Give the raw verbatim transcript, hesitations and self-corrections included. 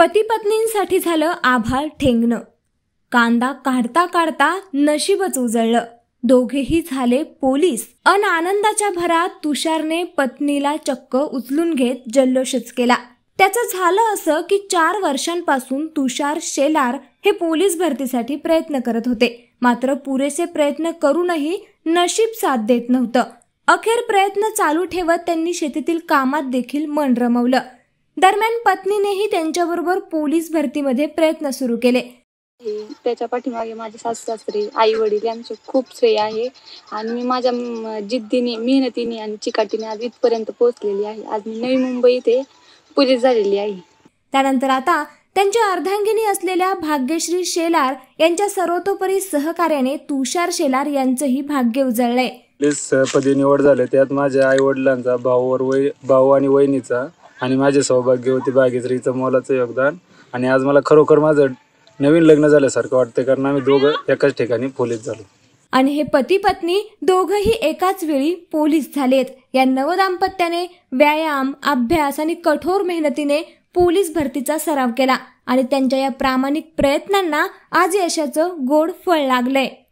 पती पत्नींसाठी झालं आभाळ ठेंगणं. कांदा काढता काढता नशीबच उजळलं. दोघेही झाले पोलीस. अन आनंदाच्या भरात तुषारने पत्नीला चक्क उचलून घेत जल्लोषच केला. त्याचं झालं असं की चार वर्षांपासून तुषार शेलार हे पोलीस भरतीसाठी प्रयत्न करत होते. मात्र पुरेसे प्रयत्न करूनही नशीब साथ देत नव्हतं. अखेर प्रयत्न चालू ठेवत त्यांनी शेतीतील कामात देखील मन रमवलं. दरम्यान पत्नीनेही त्यांच्याबरोबर पोलीस भरतीमध्ये प्रयत्न सुरू केले. त्याच्या पाठीमागे माझे सासू सासरे, आई वडील यांचे खूप श्रेय आहे. आणि मी माझ्या जिद्दीने, मेहनतीने आणि चिकाटीने आज इथपर्यंत पोहोचलेली आहे. आज मी नवी मुंबई इथे पोलीस झालेली आहे. त्यानंतर आता त्यांच्या अर्धांगिनी असलेल्या भाग्यश्री शेलार यांच्या सर्वतोपरी सहकार्याने तुषार शेलार यांचंही भाग्य उजळलंय. पोलीस पदी निवड झाले. त्यात माझ्या आई वडिलांचा, भाऊवर वय भाऊ आणि वहिनीचा आणि माझे सौभाग्यवती भाग्यश्रीचं मोलाचं योगदान. आणि आज मला खरोखर माझं नवीन लग्न झाल्यासारखं वाटतं, कारण आम्ही दोघं एकाच ठिकाणी पोलीस झालो. आणि हे पती पत्नी दोघंही एकाच वेळी पोलीस झालेत. या नवदाम्पत्याने व्यायाम, अभ्यास आणि कठोर मेहनतीने पोलीस भरतीचा सराव केला आणि त्यांच्या या प्रामाणिक प्रयत्नांना आज यशाचं गोड फळ लागलंय.